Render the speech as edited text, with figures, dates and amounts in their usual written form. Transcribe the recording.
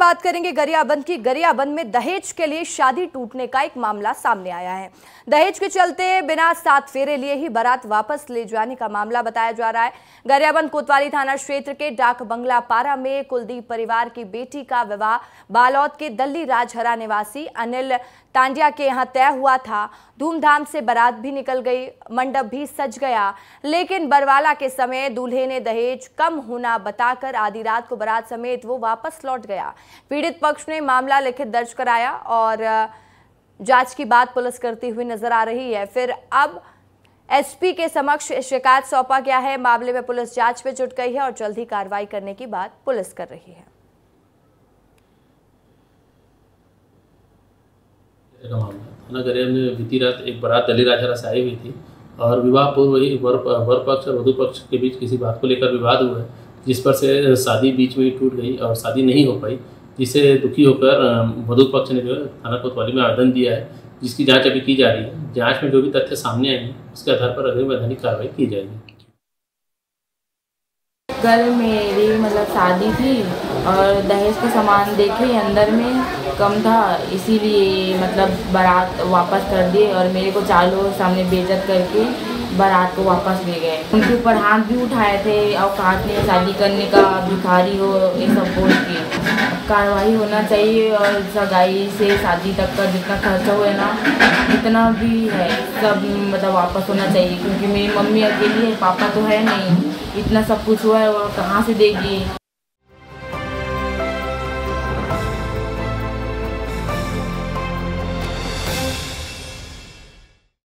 बात करेंगे गरियाबंद की। गरियाबंद में दहेज के लिए शादी टूटने का एक मामला सामने आया है। दहेज के चलते बिना 7 फेरे लिए ही बारात वापस ले जाने का मामला बताया जा रहा है। गरियाबंद कोतवाली थाना क्षेत्र के डाक बंगला पारा में कुलदीप परिवार की बेटी का विवाह बालौद के दल्ली राजहरा निवासी अनिल तांडिया के यहाँ तय हुआ था। धूमधाम से बारात भी निकल गई, मंडप भी सज गया, लेकिन बरवाला के समय दूल्हे ने दहेज कम होना बताकर आधी रात को बारात समेत वो वापस लौट गया। पीड़ित पक्ष ने मामला लिखित दर्ज कराया और जांच की बात पुलिस करती हुई नजर आ रही है। फिर अब एसपी के समक्ष शिकायत सौंपा गया है। मामले में पुलिस जांच में जुट गई है और जल्द ही कार्रवाई करने की बात पुलिस कर रही है। थाना गरियाबंद में बीती रात एक बारात दल्ली राजहरा से आई हुई थी और विवाह पूर्व ही वर पक्ष और वधू पक्ष के बीच किसी बात को लेकर विवाद हुआ है, जिस पर से शादी बीच में ही टूट गई और शादी नहीं हो पाई, जिससे दुखी होकर वधू पक्ष ने जो है थाना कोतवाली में आवेदन दिया है, जिसकी जांच अभी की जा रही है। जांच में जो भी तथ्य सामने आएंगे उसके आधार पर अग्रिम वैधानिक कार्रवाई की जाएगी। कल मेरी शादी थी और दहेज का सामान देखे अंदर में कम था, इसीलिए बारात वापस कर दिए और मेरे को 4 लोग सामने बेइज्जत करके बारात को वापस ले गए। उनके ऊपर हाथ भी उठाए थे, औकात नहीं शादी करने का, भिखारी हो, ये सब बोल के कार्रवाई होना चाहिए। और सगाई से शादी तक का जितना खर्चा हुआ है ना, जितना भी है सब वापस होना चाहिए, क्योंकि मेरी मम्मी अकेली है, पापा तो है नहीं, इतना सब कुछ हुआ है और कहाँ से देगी।